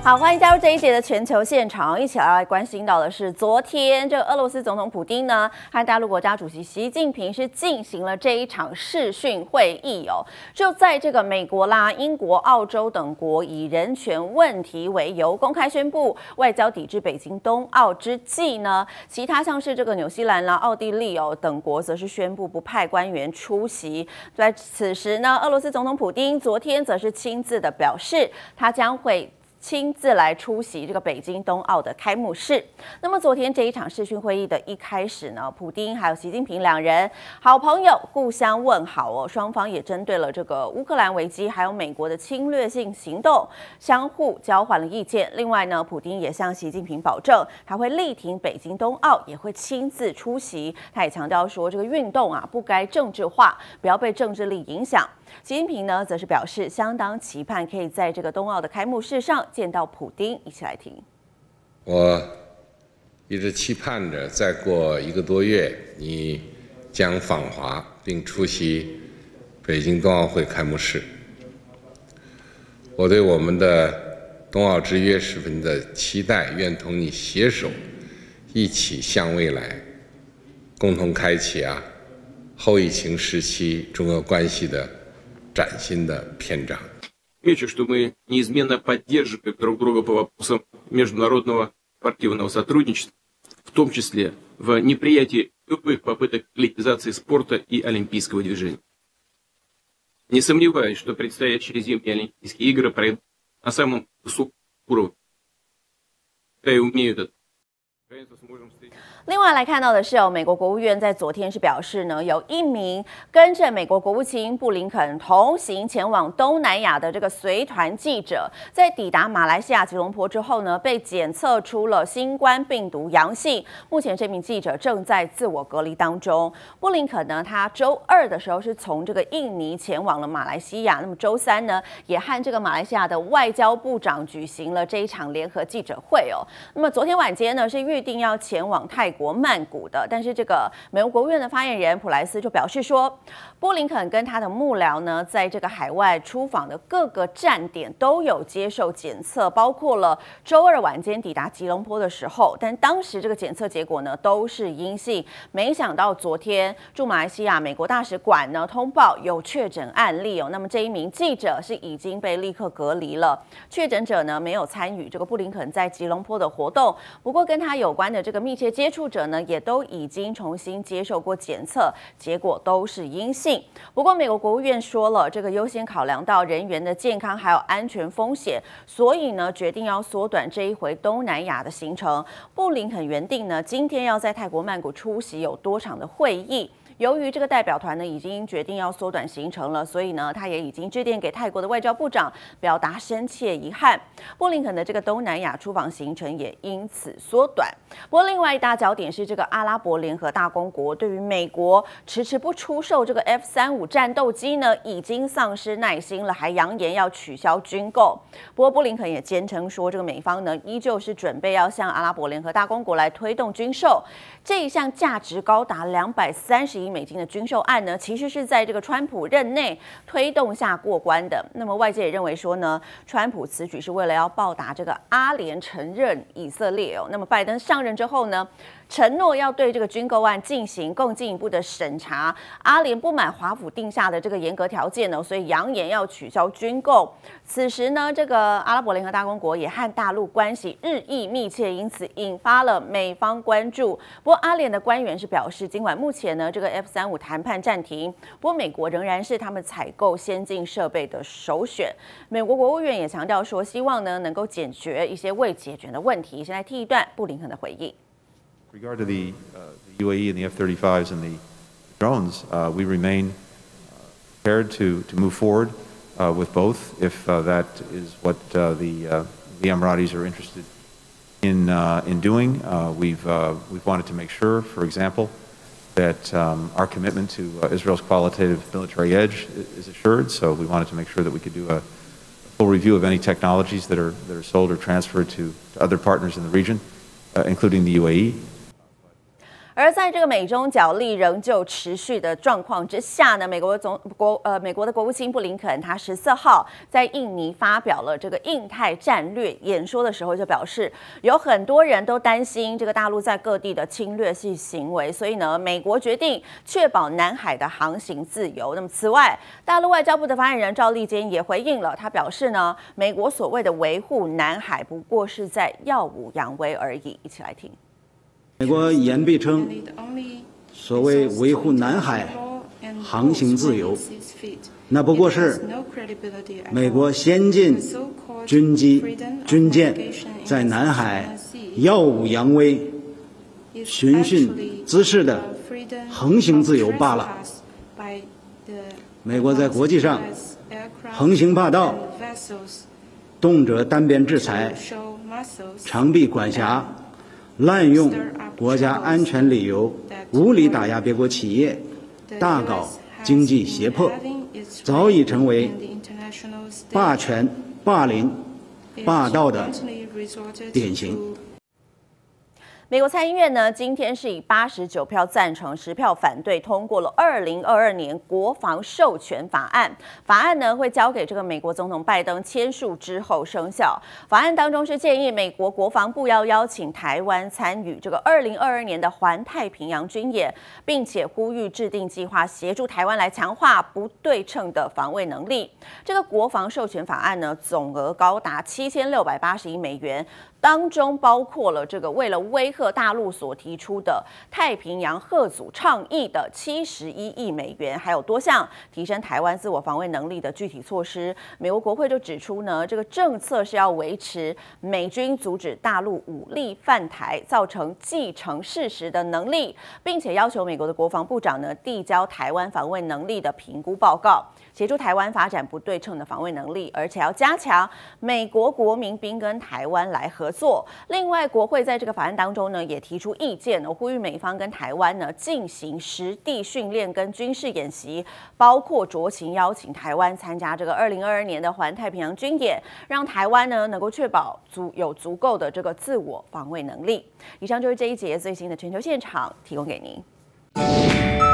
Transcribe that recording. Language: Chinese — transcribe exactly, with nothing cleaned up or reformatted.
好，欢迎加入这一节的全球现场，一起来关心到的是，昨天这个俄罗斯总统普丁呢，和大陆国家主席习近平是进行了这一场视讯会议哦。就在这个美国啦、英国、澳洲等国以人权问题为由，公开宣布外交抵制北京冬奥之际呢，其他像是这个纽西兰啦、奥地利哦等国，则是宣布不派官员出席。在此时呢，俄罗斯总统普丁昨天则是亲自的表示，他将会亲自来出席这个北京冬奥的开幕式。那么昨天这一场视讯会议的一开始呢，普丁还有习近平两人好朋友互相问好哦，双方也针对了这个乌克兰危机还有美国的侵略性行动相互交换了意见。另外呢，普丁也向习近平保证，他会力挺北京冬奥，也会亲自出席。他也强调说，这个运动啊不该政治化，不要被政治力影响。习近平呢，则是表示相当期盼可以在这个冬奥的开幕式上见到普丁，一起来听。 我一直期盼着，再过一个多月，你将访华并出席北京冬奥会开幕式。我对我们的冬奥之约十分的期待，愿同你携手，一起向未来，共同开启啊后疫情时期中俄关系的崭新的篇章。 Отмечу, что мы неизменно поддерживаем друг друга по вопросам международного спортивного сотрудничества, в том числе в неприятии любых попыток политизации спорта и олимпийского движения. Не сомневаюсь, что предстоящие зимние Олимпийские игры пройдут на самом высоком уровне. Да и умеют это. Наконец-то сможем встретить. 另外来看到的是哦，美国国务院在昨天是表示呢，有一名跟着美国国务卿布林肯同行前往东南亚的这个随团记者，在抵达马来西亚吉隆坡之后呢，被检测出了新冠病毒阳性。目前这名记者正在自我隔离当中。布林肯呢，他周二的时候是从这个印尼前往了马来西亚，那么周三呢，也和这个马来西亚的外交部长举行了这一场联合记者会哦。那么昨天晚间呢，是预定要前往泰国。国曼谷的，但是这个美国国务院的发言人普莱斯就表示说，布林肯跟他的幕僚呢，在这个海外出访的各个站点都有接受检测，包括了周二晚间抵达吉隆坡的时候，但当时这个检测结果呢都是阴性。没想到昨天驻马来西亚美国大使馆呢通报有确诊案例哦，那么这一名记者是已经被立刻隔离了。确诊者呢没有参与这个布林肯在吉隆坡的活动，不过跟他有关的这个密切接触者呢，也都已经重新接受过检测，结果都是阴性。不过，美国国务院说了，这个优先考量到人员的健康还有安全风险，所以呢，决定要缩短这一回东南亚的行程。布林肯原定呢，今天要在泰国曼谷出席有多场的会议。由于这个代表团呢已经决定要缩短行程了，所以呢，他也已经致电给泰国的外交部长，表达深切遗憾。布林肯的这个东南亚出访行程也因此缩短。不过，另外一大焦点是这个阿拉伯联合大公国对于美国迟迟不出售这个 F 三十五 战斗机呢，已经丧失耐心了，还扬言要取消军购。不过，布林肯也坚称说，这个美方呢依旧是准备要向阿拉伯联合大公国来推动军售。这一项价值高达两百三十亿美金的军售案呢，其实是在这个川普任内推动下过关的。那么外界也认为说呢，川普此举是为了要报答这个阿联承认以色列哦。那么拜登上任之后呢，承诺要对这个军购案进行更进一步的审查。阿联不满华府定下的这个严格条件呢，所以扬言要取消军购。此时呢，这个阿拉伯联合大公国也和大陆关系日益密切，因此引发了美方关注。不过阿联的官员是表示，尽管目前呢这个 F 三十五 谈判暂停，不过美国仍然是他们采购先进设备的首选。美国国务院也强调说，希望呢能够解决一些未解决的问题。先来听一段布林肯的回应。 Regard to the, uh, the U A E and the F thirty-fives and the drones, uh, we remain prepared to, to move forward uh, with both if uh, that is what uh, the, uh, the Emiratis are interested in, uh, in doing. Uh, we've, uh, we've wanted to make sure, for example, that um, our commitment to uh, Israel's qualitative military edge is assured, so we wanted to make sure that we could do a full review of any technologies that are, that are sold or transferred to, to other partners in the region, uh, including the U A E. 而在这个美中角力仍旧持续的状况之下呢，美国总国呃美国的国务卿布林肯他十四号在印尼发表了这个印太战略演说的时候，就表示有很多人都担心这个大陆在各地的侵略性行为，所以呢，美国决定确保南海的航行自由。那么此外，大陆外交部的发言人赵立坚也回应了，他表示呢，美国所谓的维护南海不过是在耀武扬威而已。一起来听。 美国言必称，所谓维护南海航行自由，那不过是美国先进军机、军舰在南海耀武扬威、循训姿势的横行自由罢了。美国在国际上横行霸道，动辄单边制裁，长臂管辖，滥用国家安全理由，无理打压别国企业，大搞经济胁迫，早已成为霸权、霸凌、霸道的典型。 美国参议院呢，今天是以八十九票赞成、十票反对通过了二零二二年国防授权法案。法案呢会交给这个美国总统拜登签署之后生效。法案当中是建议美国国防部要邀请台湾参与这个二零二二年的环太平洋军演，并且呼吁制定计划协助台湾来强化不对称的防卫能力。这个国防授权法案呢，总额高达七千六百八十亿美元。当中包括了这个为了威吓大陆所提出的太平洋吓阻倡议的七十一亿美元，还有多项提升台湾自我防卫能力的具体措施。美国国会就指出呢，这个政策是要维持美军阻止大陆武力犯台造成既成事实的能力，并且要求美国的国防部长呢递交台湾防卫能力的评估报告，协助台湾发展不对称的防卫能力，而且要加强美国国民兵跟台湾来合作。另外，国会在这个法案当中呢，也提出意见，呼吁美方跟台湾呢进行实地训练跟军事演习，包括酌情邀请台湾参加这个二零二二年的环太平洋军演，让台湾呢能够确保足有足够的这个自我防卫能力。以上就是这一节最新的全球现场，提供给您。